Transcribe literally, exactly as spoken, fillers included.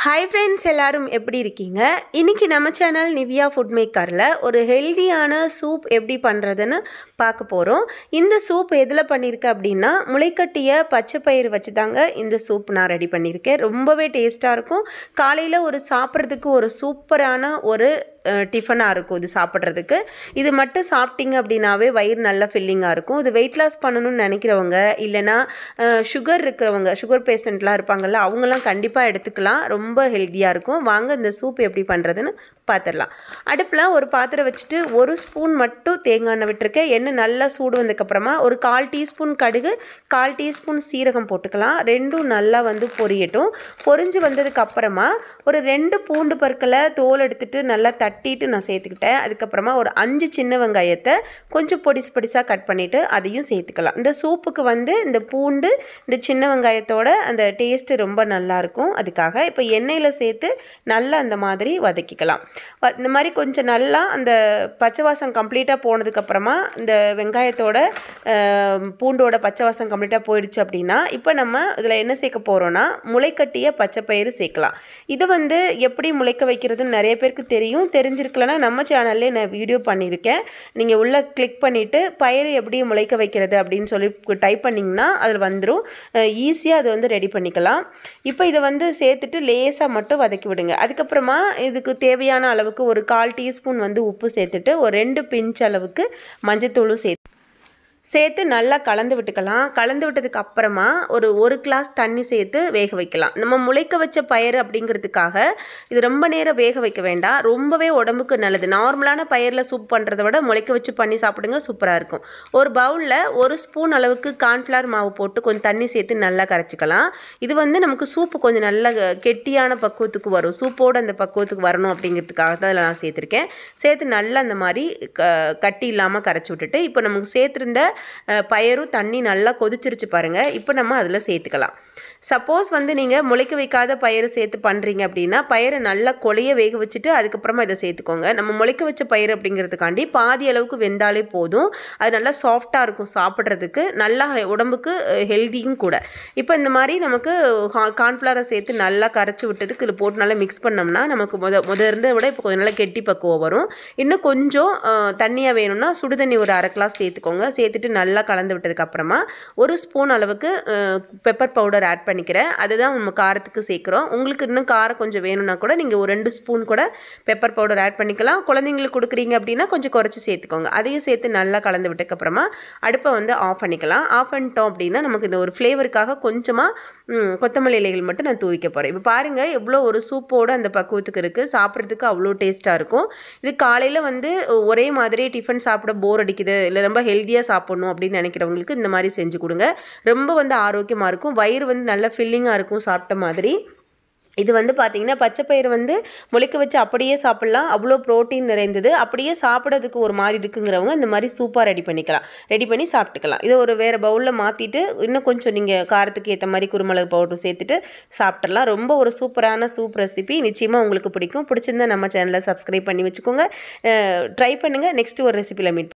Hi friends, எல்லாரும் எப்படி இருக்கீங்க? இன்னைக்கு நம்ம சேனல் நிவ்யா ஃபுட் மேக்கர்ல ஒரு ஹெல்தியான சூப் எப்படி பண்றதுன்னு பார்க்க போறோம். இந்த சூப் எதுல பண்ணிருக்கேன் அப்படின்னா முளைக்கட்டிய பச்சை பயிறு வச்சு தாங்க இந்த சூப் நான் ரெடி பண்ணியிருக்கேன். ரொம்பவே டேஸ்டா இருக்கும். காலையில ஒரு சாப்பிட்றதுக்கு ஒரு சூப்பரான ஒரு டிஃபனாக இருக்கும் இது சாப்பிட்றதுக்கு. இது மட்டும் சாப்பிட்டீங்க அப்படின்னாவே வயிறு நல்லா ஃபில்லிங்காக இருக்கும். இது வெயிட் லாஸ் பண்ணணும்னு நினைக்கிறவங்க இல்லைனா சுகர் இருக்கிறவங்க சுகர் பேஷண்ட்லாம் இருப்பாங்கள்ல அவங்களாம் கண்டிப்பாக எடுத்துக்கலாம். ரொம்ப ஹெல்த்தியாக இருக்கும். வாங்க இந்த சூப் எப்படி பண்ணுறதுன்னு பார்த்துடலாம். அடுப்பில் ஒரு பாத்திரம் வச்சுட்டு ஒரு ஸ்பூன் மட்டும் தேங்காய் எண்ணெய் விட்டுருக்கேன். எண்ணெய் நல்லா சூடு வந்ததுக்கப்புறமா ஒரு கால் டீஸ்பூன் கடுகு கால் டீஸ்பூன் சீரகம் போட்டுக்கலாம். ரெண்டும் நல்லா வந்து பொரியட்டும். பொரிஞ்சு வந்ததுக்கப்புறமா ஒரு ரெண்டு பூண்டு பற்களை தோல் எடுத்துட்டு நல்லா தட்டிட்டு நான் சேர்த்துக்கிட்டேன். அதுக்கப்புறமா ஒரு அஞ்சு சின்ன வெங்காயத்தை கொஞ்சம் பொடிசு பொடிசாக கட் பண்ணிவிட்டு அதையும் சேர்த்துக்கலாம். இந்த சூப்புக்கு வந்து இந்த பூண்டு இந்த சின்ன வெங்காயத்தோட அந்த டேஸ்ட்டு ரொம்ப நல்லாயிருக்கும். அதுக்காக இப்போ எண்ணெயில் சேர்த்து நல்லா அந்த மாதிரி வதக்கிக்கலாம். இந்த மாதிரி கொஞ்சம் நல்லா அந்த பச்சை வாசம் கம்ப்ளீட்டாக போனதுக்கப்புறமா இந்த வெங்காயத்தோட பூண்டோட பச்சை வாசம் கம்ப்ளீட்டாக போயிடுச்சு அப்படின்னா இப்போ நம்ம இதில் என்ன சேர்க்க போகிறோன்னா முளைக்கட்டிய பச்சை பயிறு சேர்க்கலாம். இது வந்து எப்படி முளைக்க வைக்கிறதுன்னு நிறைய பேருக்கு தெரியும். தெரிஞ்சிருக்கலன்னா நம்ம சேனல்லே நான் வீடியோ பண்ணியிருக்கேன். நீங்கள் உள்ளே கிளிக் பண்ணிவிட்டு பயிறு எப்படி முளைக்க வைக்கிறது அப்படின்னு சொல்லி டைப் பண்ணிங்கன்னா அதில் வந்துடும். ஈஸியாக அதை வந்து ரெடி பண்ணிக்கலாம். இப்போ இதை வந்து சேர்த்துட்டு லேசாக மட்டும் வதக்கி விடுங்க. அதுக்கப்புறமா இதுக்கு தேவையான அளவுக்கு ஒரு கால் டீஸ்பூன் வந்து உப்பு சேர்த்துட்டு ஒரு ரெண்டு பிஞ்ச் அளவுக்கு மஞ்சத்தூளும் சேர்த்து சேர்த்து நல்லா கலந்து விட்டுக்கலாம். கலந்து விட்டதுக்கு அப்புறமா ஒரு ஒரு கிளாஸ் தண்ணி சேர்த்து வேக வைக்கலாம். நம்ம முளைக்க வச்ச பயிறு அப்படிங்கிறதுக்காக இது ரொம்ப நேரம் வேக வைக்க வேண்டாம். ரொம்பவே உடம்புக்கு நல்லது. நார்மலான பயிரில் சூப் பண்ணுறதை விட முளைக்க வச்சு பண்ணி சாப்பிடுங்க, சூப்பராக இருக்கும். ஒரு பவுலில் ஒரு ஸ்பூன் அளவுக்கு கார்ன்ஃப்ளவர் மாவு போட்டு கொஞ்சம் தண்ணி சேர்த்து நல்லா கரைச்சிக்கலாம். இது வந்து நமக்கு சூப்பு கொஞ்சம் நல்ல கெட்டியான பக்குவத்துக்கு வரும். சூப்போடு அந்த பக்குவத்துக்கு வரணும் அப்படிங்கிறதுக்காக தான் இதில் நான் சேர்த்துருக்கேன். சேர்த்து நல்லா அந்த மாதிரி க கட்டி இல்லாமல் கரைச்சி விட்டுட்டு இப்போ நமக்கு சேர்த்துருந்த பயரும் தண்ணி நல்லா கொதிச்சிருச்சு பாருங்கள். இப்போ நம்ம அதில் சேர்த்துக்கலாம். சப்போஸ் வந்து நீங்கள் முளைக்க வைக்காத பயிறு சேர்த்து பண்ணுறீங்க அப்படின்னா பயிரை நல்லா கொலைய வேக வச்சுட்டு அதுக்கப்புறமா இதை சேர்த்துக்கோங்க. நம்ம முளைக்க வச்ச பயிறு அப்படிங்கிறதுக்காண்டி பாதி அளவுக்கு வெந்தாலே போதும். அது நல்லா சாஃப்டாக இருக்கும் சாப்பிட்றதுக்கு, நல்லா உடம்புக்கு ஹெல்த்தியும் கூட. இப்போ இந்த மாதிரி நமக்கு கார்ன்ஃப்ளவரை சேர்த்து நல்லா கரைச்சி விட்டதுக்கு இதில் போட்டு நல்லா மிக்ஸ் பண்ணோம்னா நமக்கு முத முத இருந்ததை விட இப்போ கொஞ்சம் நல்லா கெட்டி பக்குவம் வரும். இன்னும் கொஞ்சம் தண்ணியாக வேணும்னா சுடுதண்ணி ஒரு அரை கிளாஸ் சேர்த்துக்கோங்க. சேர்த்துட்டு நல்லா கலந்து விட்டதுக்கப்புறமா ஒரு ஸ்பூன் அளவுக்கு பெப்பர் பவுடர் ஆட் பண்ணிக்கிறேன். அதுதான் நம்ம காரத்துக்கு சேர்க்குறோம். உங்களுக்கு இன்னும் காரம் கொஞ்சம் வேணும்னா கூட நீங்கள் ஒரு ரெண்டு ஸ்பூன் கூட பெப்பர் பவுடர் ஆட் பண்ணிக்கலாம். குழந்தைங்களுக்கு கொடுக்குறீங்க அப்படின்னா கொஞ்சம் குறைச்சி சேர்த்துக்கோங்க. அதையும் சேர்த்து நல்லா கலந்து விட்டதுக்கப்புறமா அடுப்பை வந்து ஆஃப் பண்ணிக்கலாம். ஆஃப் பண்ணிட்டோம் அப்படின்னா நமக்கு இந்த ஒரு ஃப்ளேவருக்காக கொஞ்சமாக கொத்தமல்லி இலைகள் மட்டும் நான் தூவிக்க போகிறேன். இப்போ பாருங்கள் எவ்வளோ ஒரு சூப்போடு அந்த பக்குவத்துக்கு இருக்குது. சாப்பிட்றதுக்கு அவ்வளோ டேஸ்ட்டாக இருக்கும். இது காலையில் வந்து ஒரே மாதிரி டிஃபன் சாப்பிட போர் அடிக்குது இல்லை ரொம்ப ஹெல்த்தியாக சாப்பிடணும் அப்படின்னு நினைக்கிறவங்களுக்கு இந்த மாதிரி செஞ்சு கொடுங்க. ரொம்ப வந்து ஆரோக்கியமாக இருக்கும். வயிறு வந்து நல்லா ஃபில்லிங்காக இருக்கும் சாப்பிட்ட மாதிரி. இது வந்து பார்த்திங்கன்னா பச்சை பயிறு வந்து முளைக்க வச்சு அப்படியே சாப்பிட்லாம். அவ்வளோ ப்ரோட்டீன் நிறைந்தது. அப்படியே சாப்பிட்றதுக்கு ஒரு மாதிரி இருக்குங்கிறவங்க இந்த மாதிரி சூப்பாக ரெடி பண்ணிக்கலாம். ரெடி பண்ணி சாப்பிட்டுக்கலாம். இதை ஒரு வேறு பவுலில் மாற்றிட்டு இன்னும் கொஞ்சம் நீங்கள் காரத்துக்கு ஏற்ற மாதிரி குருமிளகு பவுடர் சேர்த்துட்டு சாப்பிட்றலாம். ரொம்ப ஒரு சூப்பரான சூப் ரெசிபி. நிச்சயமாக உங்களுக்கு பிடிக்கும். பிடிச்சிருந்தா நம்ம சேனலை சப்ஸ்கிரைப் பண்ணி வச்சுக்கோங்க. ட்ரை பண்ணுங்கள். நெக்ஸ்ட்டு ஒரு ரெசிபியில் மீட்